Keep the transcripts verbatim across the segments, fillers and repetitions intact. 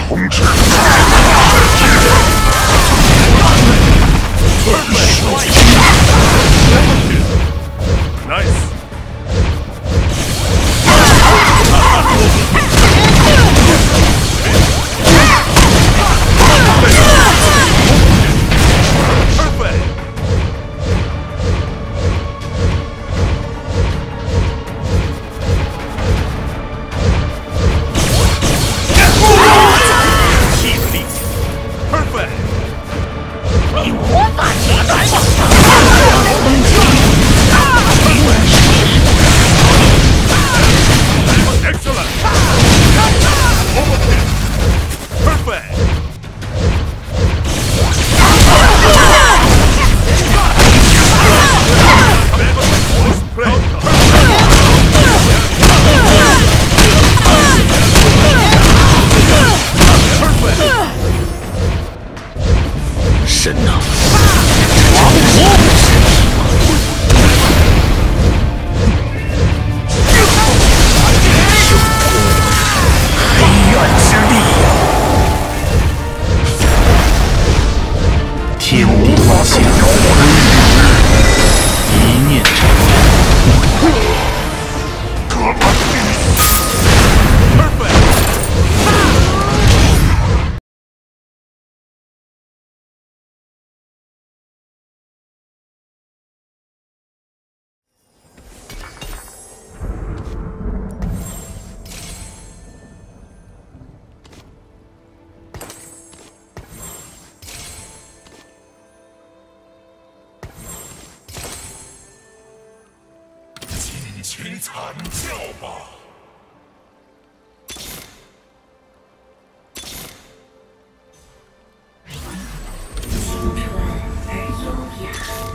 请惨叫吧！ 清纯而优雅。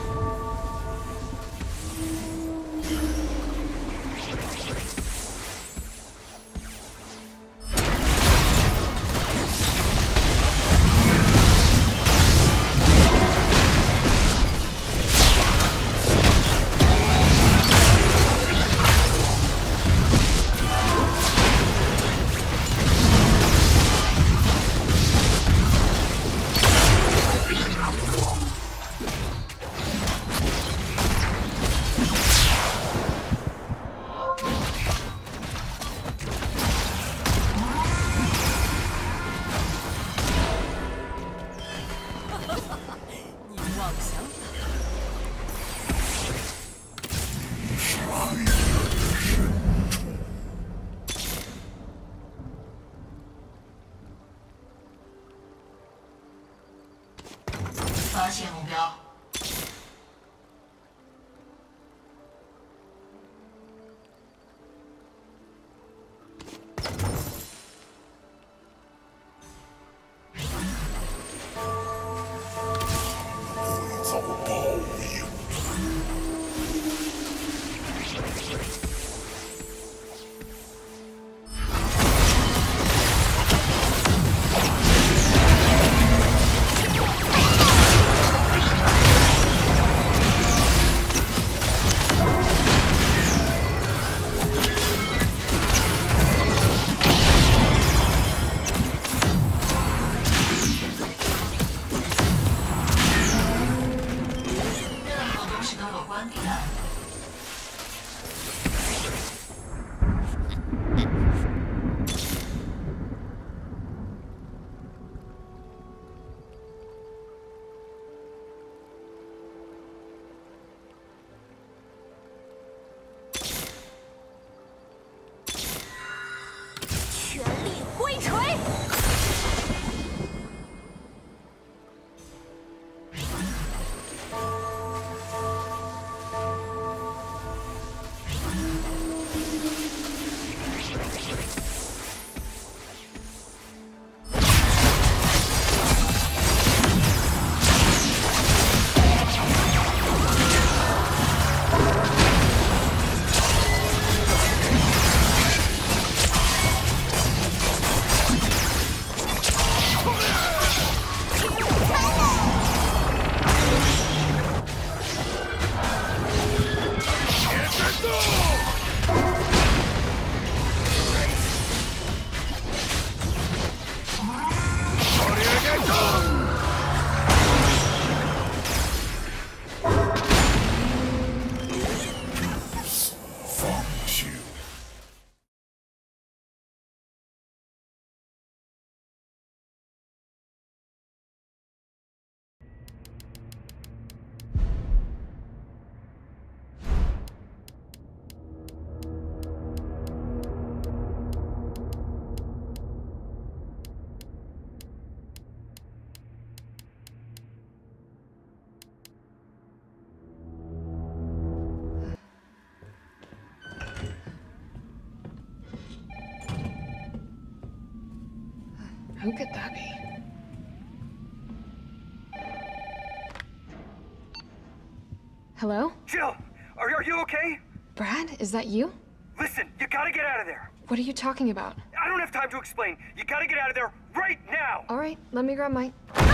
发现目标。 遭报应。 全力挥锤！ Who could that be? Hello? Jill, are, are you okay? Brad, is that you? Listen, you gotta get out of there. What are you talking about? I don't have time to explain. You gotta get out of there right now. All right, let me grab my...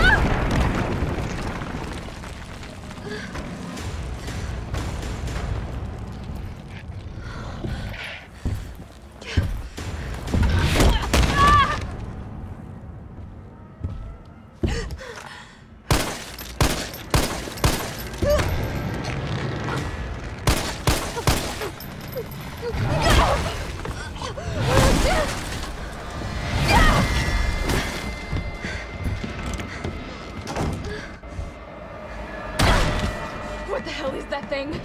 What the hell is that thing?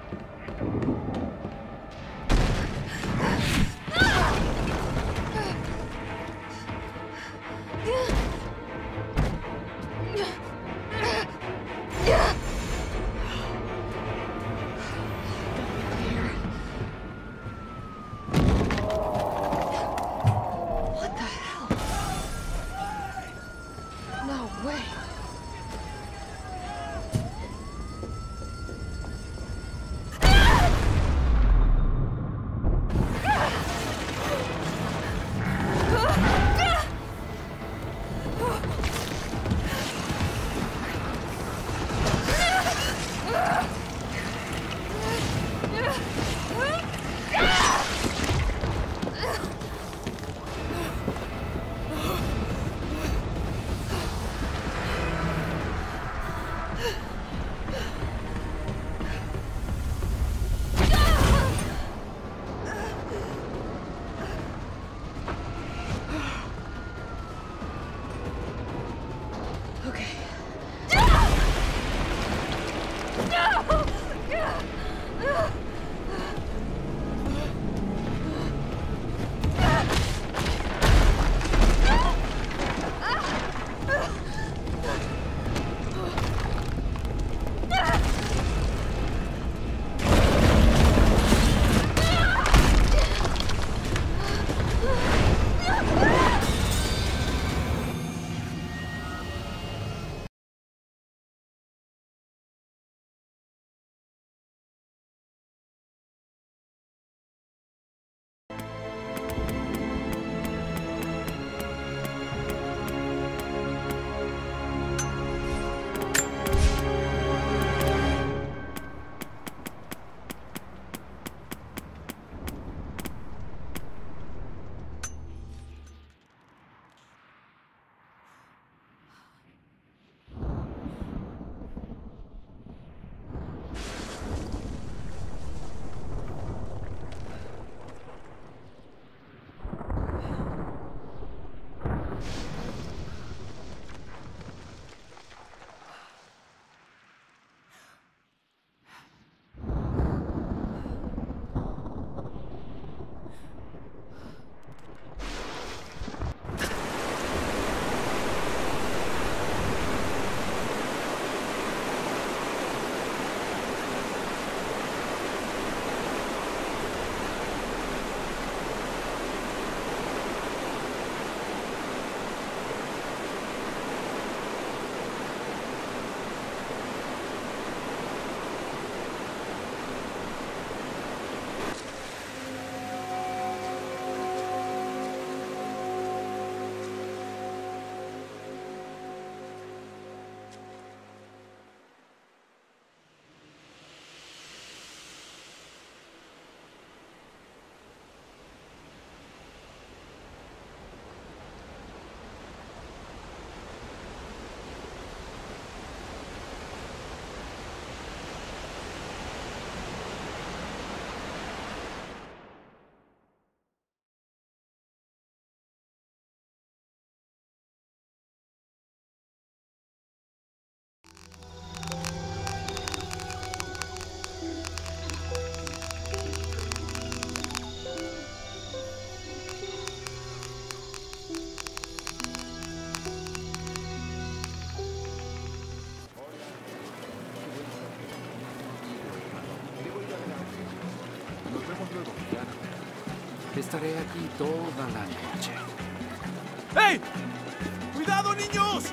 What the hell? No way. Estaré aquí toda la noche. ¡Hey! ¡Cuidado, niños!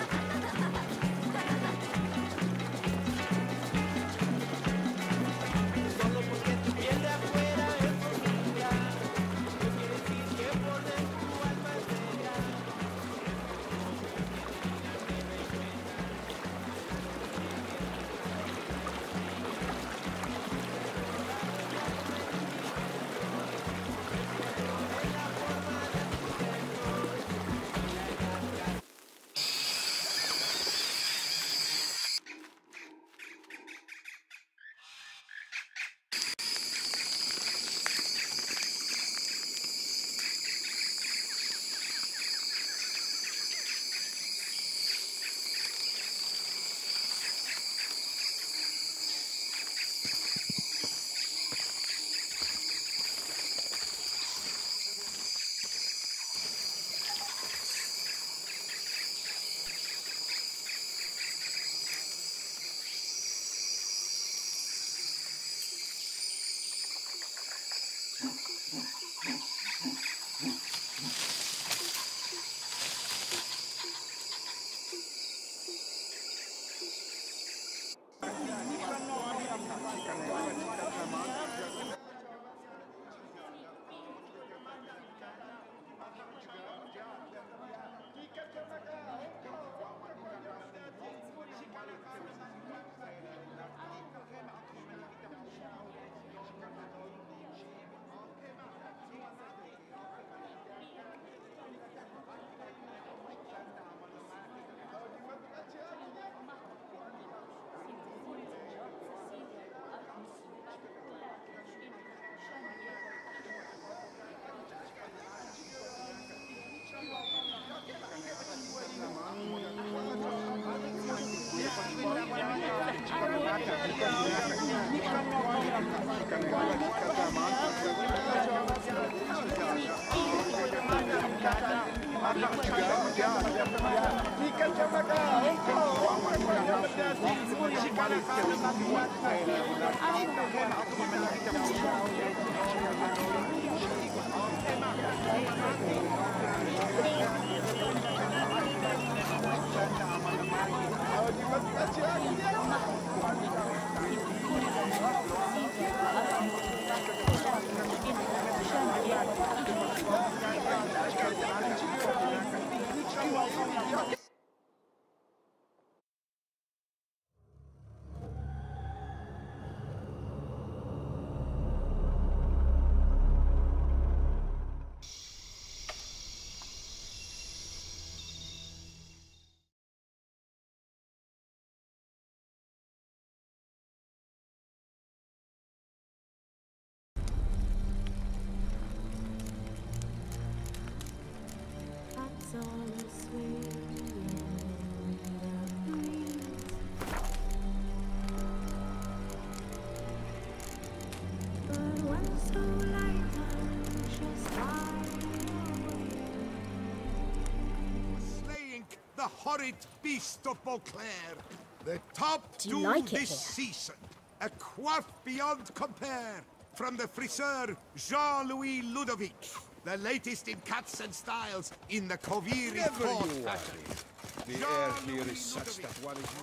The horrid beast of Beauclair, the top Do you doom like it this here? season, a quaff beyond compare from the friseur Jean-Louis Ludovic, the latest in cuts and styles in the Koviri Never court you fashion. The air here is such that one is...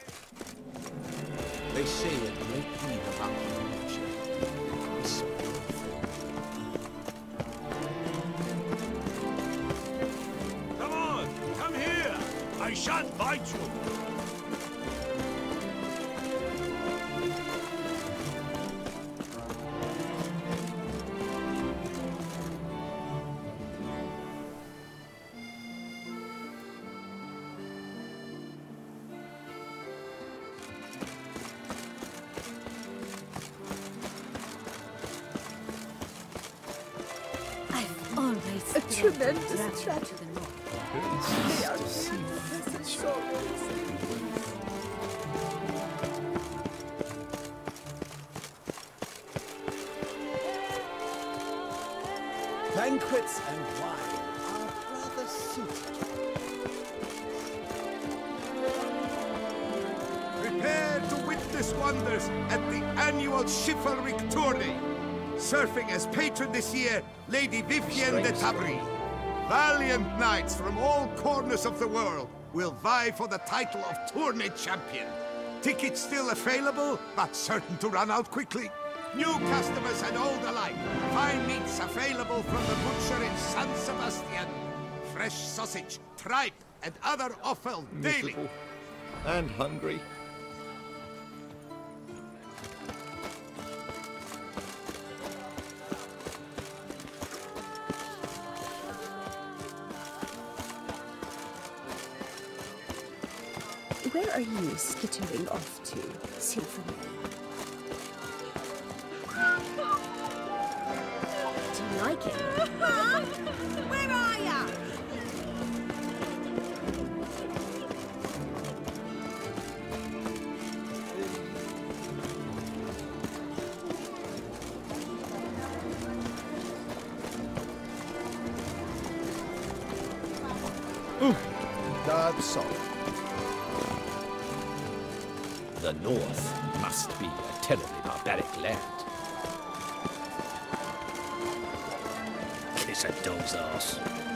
They say a great deal about nature. So Come on, come here! I shan't bite you! I've always A tremendous travel to the north. They are magnificent souls. Banquets and wine are rather suited. Prepare to witness wonders at the annual Chivalric Tourney. Surfing as patron this year, Lady Vivienne de Tabry. Valiant knights from all corners of the world will vie for the title of Tourney Champion. Tickets still available, but certain to run out quickly. New customers and old alike. Fine meats available from the butcher in San Sebastian. Fresh sausage, tripe, and other offal daily. Miserable and hungry. Where are you skittering off to, Symphony? Do you like it? Mom, where are ya? That's so. The North must be a terribly barbaric land. Kiss a dog's ass.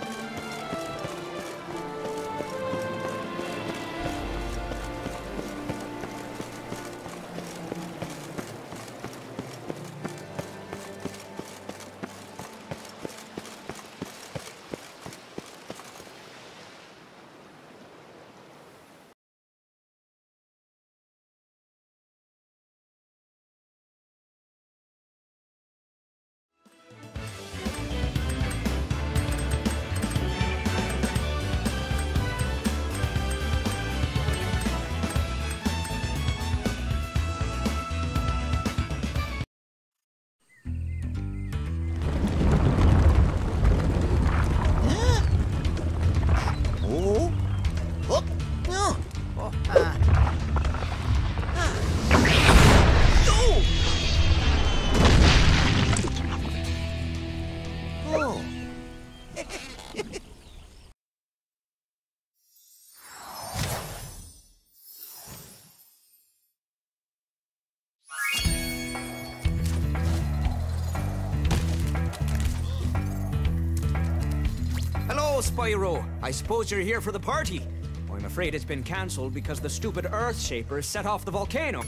Spyro, I suppose you're here for the party. I'm afraid it's been cancelled because the stupid Earth Shaper set off the volcano.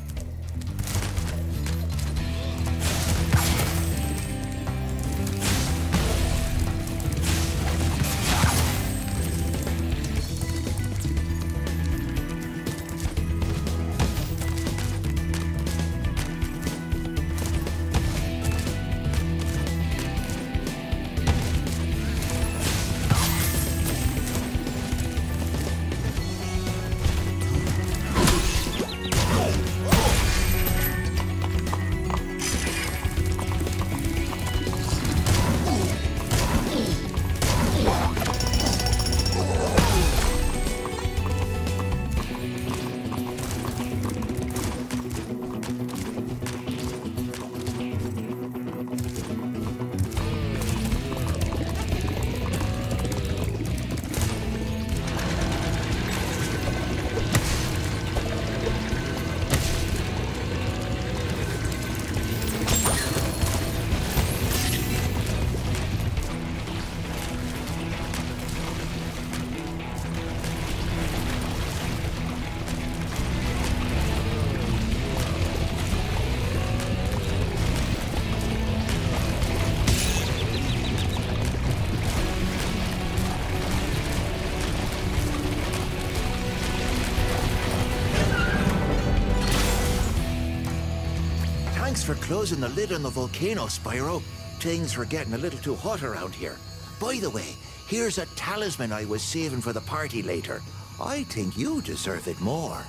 Thanks for closing the lid on the volcano, Spyro. Things were getting a little too hot around here. By the way, here's a talisman I was saving for the party later. I think you deserve it more.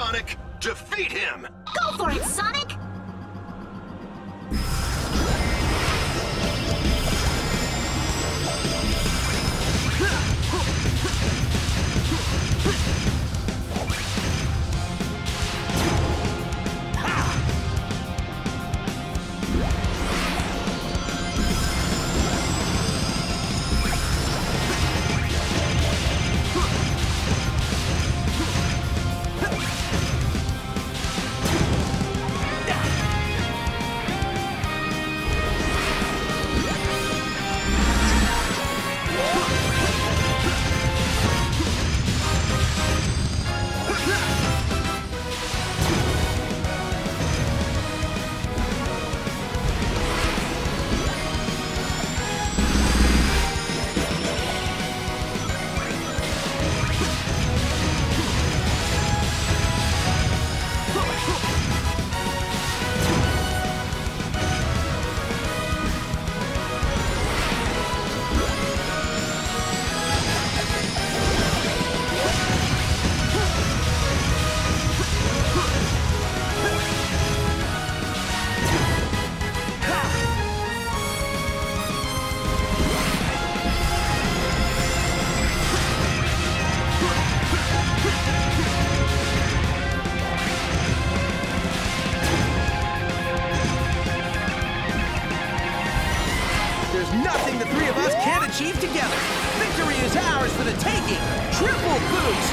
Sonic! Defeat him! Go for it, Sonic! Nothing the three of us can't achieve together. Victory is ours for the taking. Triple boost.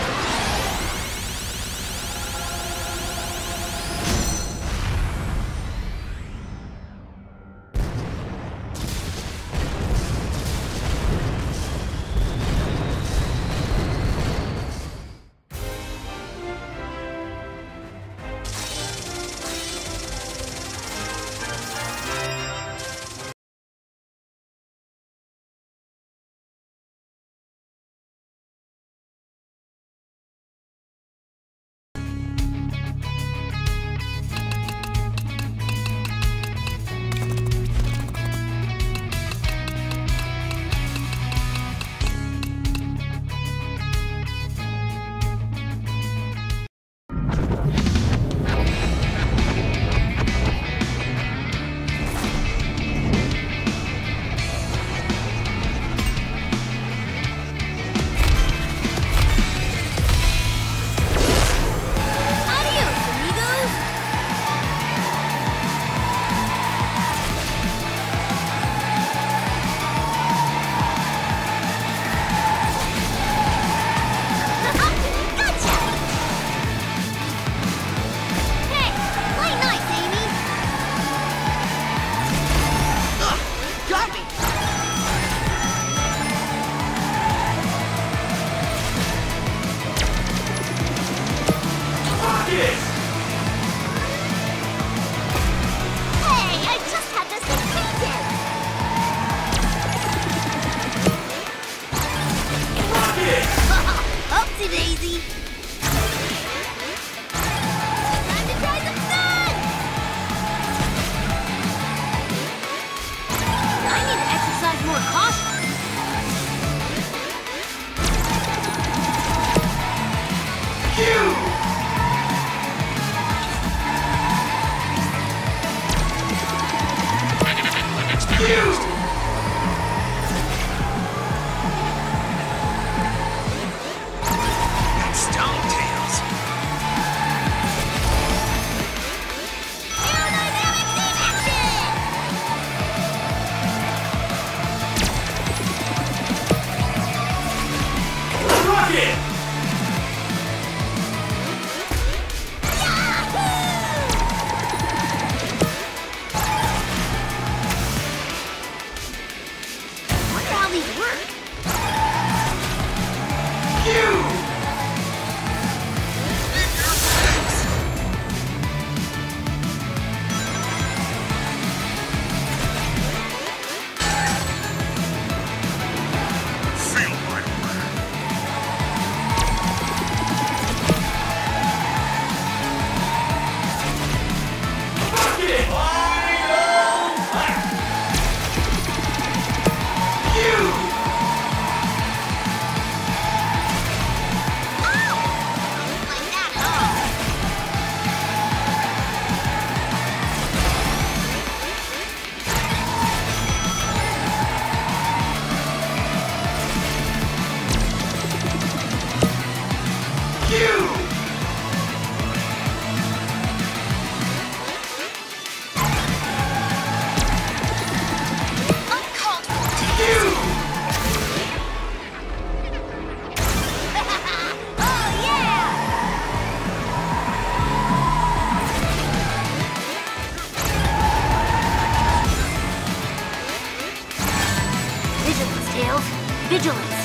Vigilance!